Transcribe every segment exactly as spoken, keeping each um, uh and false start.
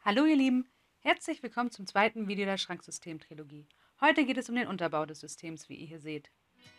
Hallo ihr Lieben, herzlich willkommen zum zweiten Video der Schranksystem-Trilogie. Heute geht es um den Unterbau des Systems, wie ihr hier seht.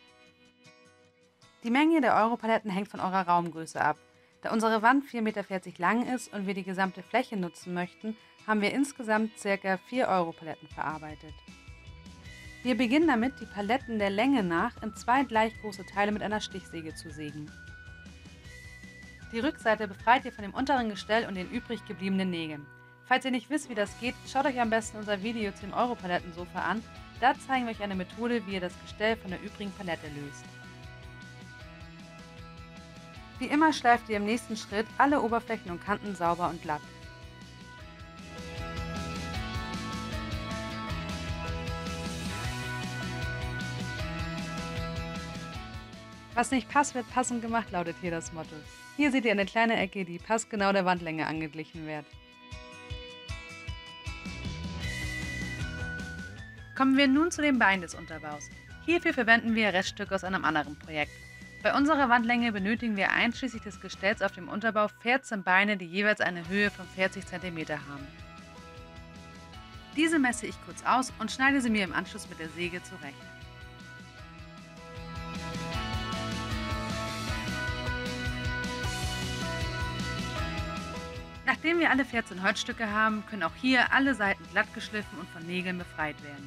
Die Menge der Europaletten hängt von eurer Raumgröße ab. Da unsere Wand vier Meter vierzig lang ist und wir die gesamte Fläche nutzen möchten, haben wir insgesamt ca. vier Europaletten verarbeitet. Wir beginnen damit, die Paletten der Länge nach in zwei gleich große Teile mit einer Stichsäge zu sägen. Die Rückseite befreit ihr von dem unteren Gestell und den übrig gebliebenen Nägeln. Falls ihr nicht wisst, wie das geht, schaut euch am besten unser Video zu dem Europalettensofa an. Da zeigen wir euch eine Methode, wie ihr das Gestell von der übrigen Palette löst. Wie immer schleift ihr im nächsten Schritt alle Oberflächen und Kanten sauber und glatt. Was nicht passt, wird passend gemacht, lautet hier das Motto. Hier seht ihr eine kleine Ecke, die passgenau der Wandlänge angeglichen wird. Kommen wir nun zu den Beinen des Unterbaus. Hierfür verwenden wir Reststücke aus einem anderen Projekt. Bei unserer Wandlänge benötigen wir einschließlich des Gestells auf dem Unterbau vierzehn Beine, die jeweils eine Höhe von vierzig Zentimeter haben. Diese messe ich kurz aus und schneide sie mir im Anschluss mit der Säge zurecht. Nachdem wir alle vierzehn Holzstücke haben, können auch hier alle Seiten glatt geschliffen und von Nägeln befreit werden.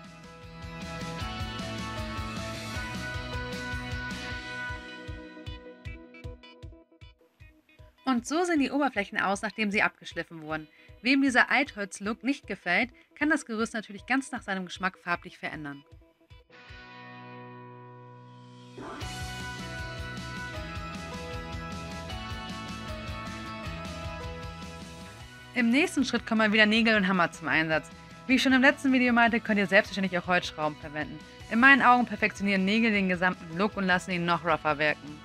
Und so sehen die Oberflächen aus, nachdem sie abgeschliffen wurden. Wem dieser Altholz-Look nicht gefällt, kann das Gerüst natürlich ganz nach seinem Geschmack farblich verändern. Im nächsten Schritt kommen wieder Nägel und Hammer zum Einsatz. Wie ich schon im letzten Video meinte, könnt ihr selbstverständlich auch Holzschrauben verwenden. In meinen Augen perfektionieren Nägel den gesamten Look und lassen ihn noch rougher wirken.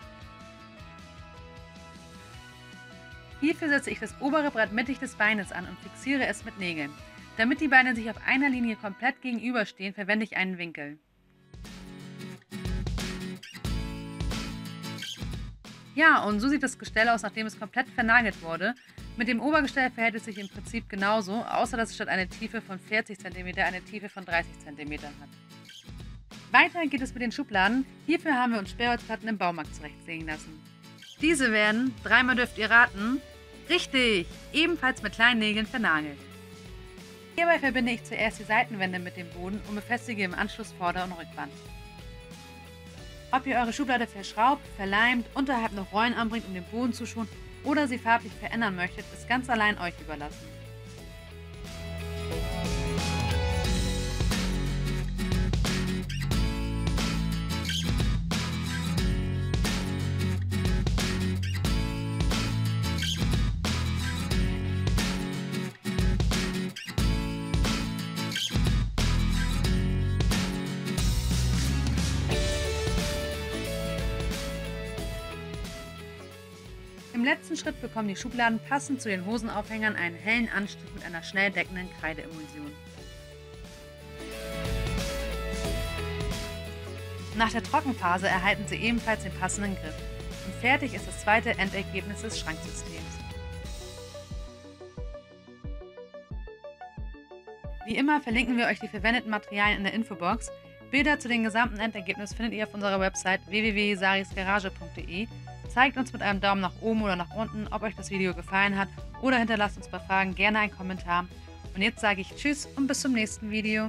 Hierfür setze ich das obere Brett mittig des Beines an und fixiere es mit Nägeln. Damit die Beine sich auf einer Linie komplett gegenüberstehen, verwende ich einen Winkel. Ja, und so sieht das Gestell aus, nachdem es komplett vernagelt wurde. Mit dem Obergestell verhält es sich im Prinzip genauso, außer dass es statt einer Tiefe von vierzig Zentimeter eine Tiefe von dreißig Zentimeter hat. Weiter geht es mit den Schubladen. Hierfür haben wir uns Sperrholzplatten im Baumarkt zurechtsägen lassen. Diese werden, dreimal dürft ihr raten, richtig, ebenfalls mit kleinen Nägeln vernagelt. Hierbei verbinde ich zuerst die Seitenwände mit dem Boden und befestige im Anschluss Vorder- und Rückwand. Ob ihr eure Schublade verschraubt, verleimt, unterhalb noch Rollen anbringt, um den Boden zu schonen, oder sie farblich verändern möchtet, ist ganz allein euch überlassen. Im letzten Schritt bekommen die Schubladen passend zu den Hosenaufhängern einen hellen Anstrich mit einer schnell deckenden Kreideemulsion. Nach der Trockenphase erhalten sie ebenfalls den passenden Griff. Und fertig ist das zweite Endergebnis des Schranksystems. Wie immer verlinken wir euch die verwendeten Materialien in der Infobox. Bilder zu dem gesamten Endergebnis findet ihr auf unserer Website w w w punkt sarisgarage punkt de. Zeigt uns mit einem Daumen nach oben oder nach unten, ob euch das Video gefallen hat, oder hinterlasst uns bei Fragen gerne einen Kommentar. Und jetzt sage ich Tschüss und bis zum nächsten Video.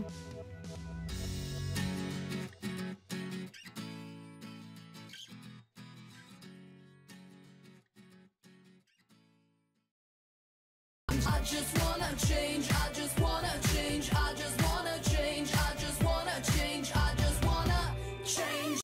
I just wanna change.